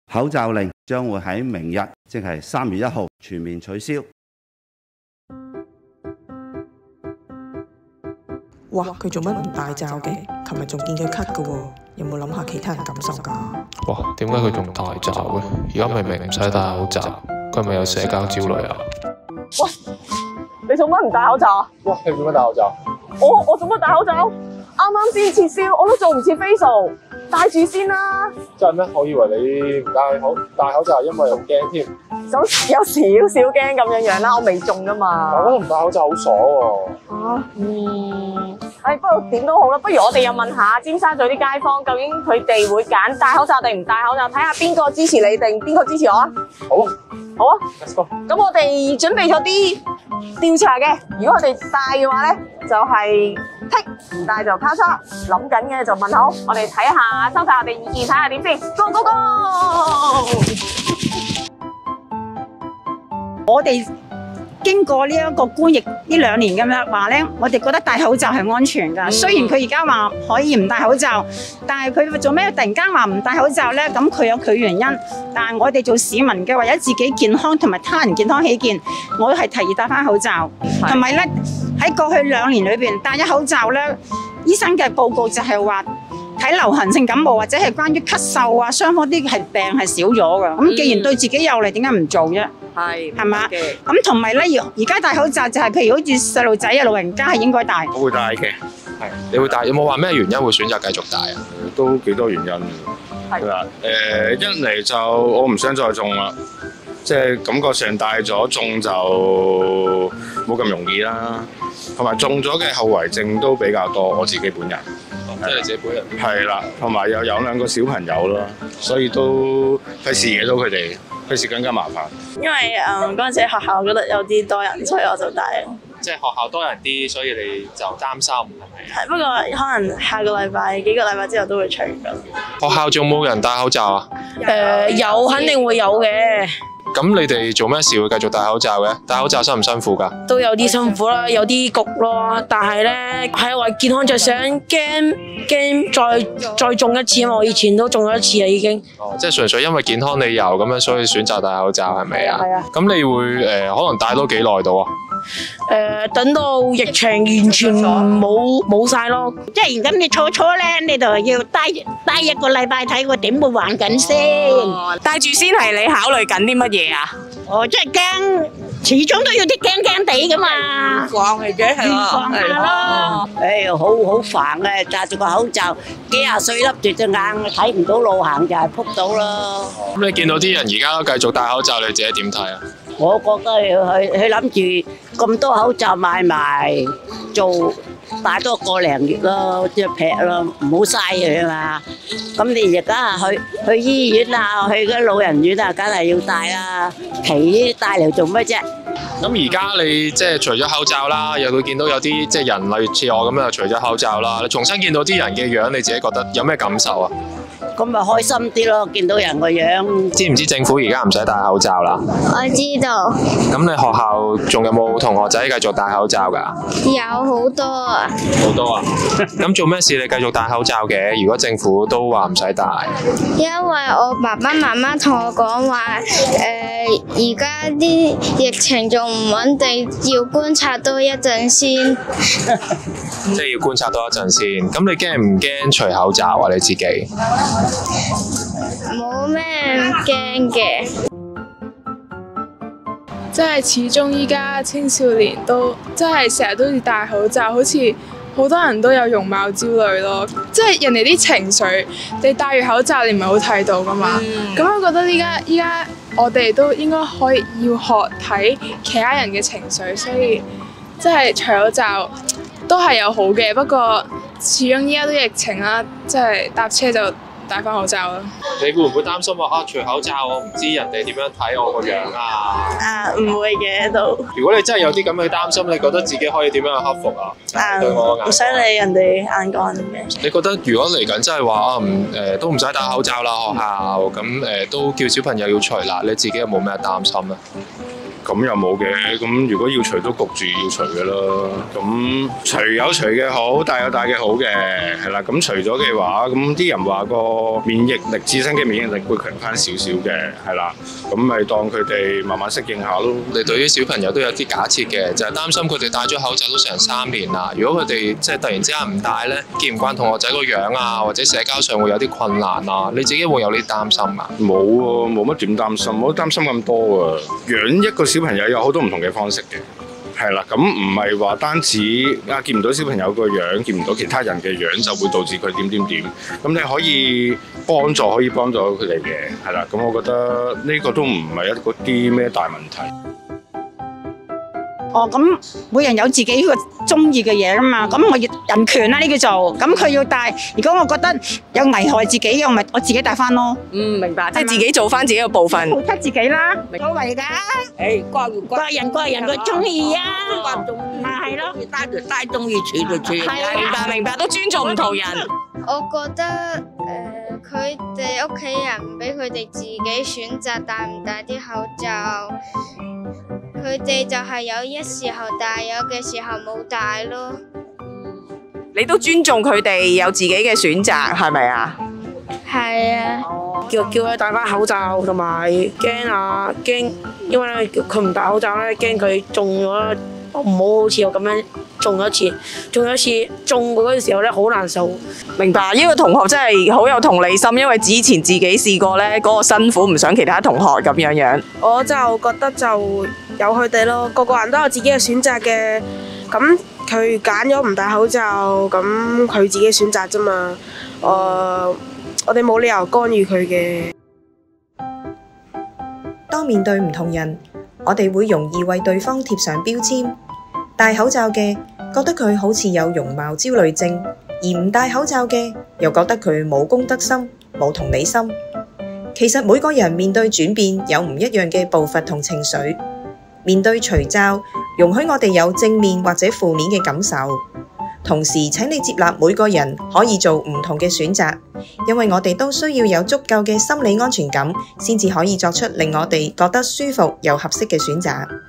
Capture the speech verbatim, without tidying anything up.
口罩令將會喺明日，即係三月一號全面取消。 哇！佢做乜唔戴罩嘅？琴日仲見佢咳㗎喎，有冇諗下其他人感受㗎？ 哇！點解佢仲戴罩嘅？而家明明唔使戴口罩，佢係咪有社交焦慮啊？ 喂，你做乜唔戴口罩啊？ 哇！你做乜戴口罩？ 我我做乜戴口罩？啱啱先撤銷，我都做唔切 facial， 戴住先啦。 真係咩？我以為你唔戴口戴口罩，因為好驚添。 有有少少驚咁樣樣啦，我未中噶嘛。 我覺得唔戴口罩好爽喎。 啊，嗯，誒，不過點都好啦，不如我哋又問下尖沙咀啲街坊，究竟佢哋會揀戴口罩定唔戴口罩？睇下邊個支持你定邊個支持我啊？ 好啊， 好啊 ，Let's go。 咁我哋準備咗啲調查嘅，如果佢哋戴嘅話咧，就係剔，唔戴就交叉。諗緊嘅就問好，我哋睇下收睇我哋意見，睇下點先。Go go go！ 我哋經過呢一個官疫呢兩年咁樣話咧，我哋覺得戴口罩係安全㗎。雖然佢而家話可以唔戴口罩，但係佢做咩突然間話唔戴口罩咧？咁佢有佢原因。但係我哋做市民嘅，為咗自己健康同埋他人健康起見，我係提議戴翻口罩。同埋咧喺過去兩年裏邊戴咗口罩咧，醫生嘅報告就係話睇流行性感冒或者係關於咳嗽啊、傷風啲係病係少咗㗎。咁既然對自己有利，點解唔做啫？係，係嘛？咁同埋咧，而家戴口罩就係譬如好似細路仔啊、老人家係應該戴。 我會戴嘅， 係，你會戴？有冇話咩原因會選擇繼續戴啊？ 都幾多原因。係啦，誒一嚟就我唔想再中啦，即係感覺上戴咗中就冇咁容易啦，同埋中咗嘅後遺症都比較多，我自己本人。 即係你自己本人。 係啦，同埋又有兩個小朋友啦，所以都費事惹到佢哋。費事更加麻煩， 因為誒嗰陣時喺學校覺得有啲多人，所以我就戴。 即係學校多人啲，所以你就擔心係咪？ 係，不過可能下個禮拜幾個禮拜之後都會除㗎。 學校仲冇人戴口罩啊？ 誒、呃、有，肯定會有嘅。 咁你哋做咩事會繼續戴口罩嘅？戴口罩辛唔辛苦㗎？ 都有啲辛苦啦，有啲焗咯。但係咧係為健康着想，驚驚再再中一次啊嘛！我以前都中咗一次啊已經。 哦，即係純粹因為健康理由咁樣，所以選擇戴口罩係咪啊？ 係啊。 咁你會誒、呃、可能戴多幾耐到啊？ 誒、呃，等到疫情完全冇冇晒咯。 即係咁你初初咧，你就要戴戴一個禮拜睇佢點會玩緊先。 哦、戴住先係你考慮緊啲乜嘢啊？ 哦，即係驚，始終都要啲驚驚地噶嘛。 講嚟嘅係咯， 係咯。 誒，好好煩嘅，戴住個口罩，幾廿歲笠住隻眼，睇唔到路行就係撲到咯。 咁你見到啲人而家都繼續戴口罩，你自己點睇啊？ 我覺得佢佢諗住咁多口罩買埋做戴多個零月咯，即係劈咯，唔好嘥佢啊嘛。咁你而家去去醫院啊，去嗰老人院啊，梗係要戴啦。皮戴嚟做乜啫？ 咁而家你即係除咗口罩啦，又會見到有啲即係人類似我咁樣，除咗口罩啦，你重新見到啲人嘅樣，你自己覺得有咩感受啊？ 咁咪開心啲咯，見到人個樣。 知唔知政府而家唔使戴口罩啦？ 我知道。 咁你學校仲有冇同學仔繼續戴口罩㗎？ 有好多啊。 好多啊！咁做咩事你繼續戴口罩嘅？如果政府都話唔使戴。 因為我爸爸媽媽同我講話，誒而家啲疫情仲唔穩定，要觀察多一陣先。 即係要觀察多一陣先。咁你驚唔驚除口罩啊？你自己？ 冇咩驚嘅， 即係始終依家青少年都即係成日都要戴口罩，好似好多人都有容貌焦慮咯。即係人哋啲情緒，你戴住口罩你唔係好睇到噶嘛。咁、嗯、我覺得依家依家我哋都應該可以要學睇其他人嘅情緒，所以即係除口罩都係有好嘅。不過始終依家都疫情啦，即係搭車就戴翻口罩咯。 你會唔會擔心話啊？除口罩我唔知人哋點樣睇我個樣啊？ 啊，唔會嘅都。 如果你真係有啲咁嘅擔心，你覺得自己可以點樣去克服啊？ 啊， 對我唔使理人哋眼光嘅。 你覺得如果嚟緊真係話啊，唔誒都唔使戴口罩啦，學校咁誒都叫小朋友要除啦，你自己有冇咩擔心咧？ 咁又冇嘅，咁如果要除都焗住要除嘅咯。咁除有除嘅好，戴有戴嘅好嘅，係啦。咁除咗嘅話，咁啲人話個免疫力自身嘅免疫力會強翻少少嘅，係啦。咁咪當佢哋慢慢適應下咯。 你對於小朋友都有啲假設嘅，就係擔心佢哋戴咗口罩都成三年啦。如果佢哋即係突然之間唔戴咧，見唔慣同學仔個樣啊，或者社交上會有啲困難啊，你自己會有啲擔心啊？ 冇喎，冇乜點擔心，冇擔心咁多啊。養一個小朋友有好多唔同嘅方式嘅。係啦，咁唔係話單止啊見唔到小朋友個樣，見唔到其他人嘅樣，就會導致佢點點點。咁你可以幫助，可以幫助佢哋嘅，係啦。咁我覺得呢個都唔係一個啲咩大問題。 哦，咁每人有自己個中意嘅嘢噶嘛，咁我要人權啦呢叫做，咁佢要戴，如果我覺得有危害自己，我咪我自己戴翻咯。 嗯，明白，即係自己做翻自己嘅部分， 保護自己啦，冇謂㗎。 誒，各各人各人佢中意啊， 咪係咯， 戴就戴，中意除就除。 係啊，明白明白，都尊重唔同人。 我覺得誒，佢哋屋企人唔俾佢哋自己選擇戴唔戴啲口罩。佢哋就係有一時候戴，有嘅時候冇戴咯。 你都尊重佢哋有自己嘅選擇，係咪啊？ 係啊。 叫叫佢戴翻口罩，同埋驚啊驚，因為咧佢唔戴口罩咧，驚佢中咗，唔好好似我咁樣中咗一次，中咗一次中嗰陣時候咧好難受。 明白，呢個同學真係好有同理心，因為之前自己試過咧嗰個辛苦，唔想其他同學咁樣樣。 我就覺得就由佢哋咯，個個人都有自己嘅選擇嘅。咁佢揀咗唔戴口罩，咁佢自己選擇啫嘛。誒、呃，我哋冇理由干預佢嘅。 當面對唔同人，我哋會容易為對方貼上標籤。戴口罩嘅覺得佢好似有容貌焦慮症，而唔戴口罩嘅又覺得佢冇公德心、冇同理心。其實每個人面對轉變有唔一樣嘅步伐同情緒。面對除罩，容許我哋有正面或者負面嘅感受。同時請你接納每個人可以做唔同嘅選擇，因為我哋都需要有足夠嘅心理安全感，先至可以作出令我哋覺得舒服又合適嘅選擇。